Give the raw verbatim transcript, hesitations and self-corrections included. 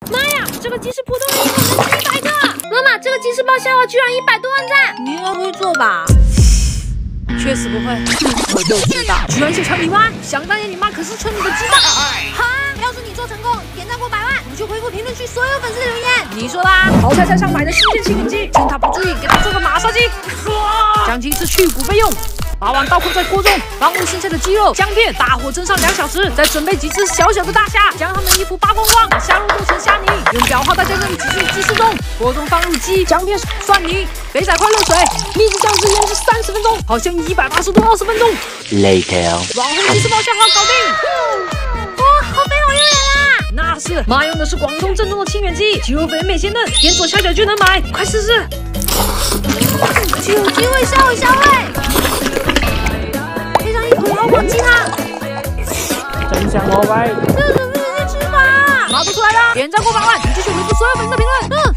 妈呀，这个即使普通人也能吃一百个！妈妈，这个即时爆笑话居然一百多万赞！你应该不会做吧？确实不会，我就知道，居然是成你妈！想当年你妈可是称你的鸡蛋。哈！要是你做成功，点赞过百万，我就回复评论区所有粉丝的留言。你说啦，淘菜菜上买的新鲜清理机，趁他不注意，给他做个马杀鸡，将鸡翅去骨备用。 把碗倒扣在锅中，放入新鲜的鸡肉、姜片，大火蒸上两小时，再准备几只小小的大虾，将它们衣服扒光光，把虾肉剁成虾泥，用脚泡在这里挤进鸡翅中。锅中放入鸡、姜片、蒜泥、肥仔块热水，秘制酱汁腌制三十分钟，好像一百八十度二十分钟。Later， 网红鸡翅爆虾花搞定。哇，好肥好诱人啊！那是，妈用的是广东正宗的清远鸡，鸡肉肥美鲜嫩，点左下角就能买，快试试。有机会销一销味。 好火鸡汤，真香哦喂！这是直接吃法，拿不出来了，点赞过百万，你继续回复所有粉丝的评论。嗯。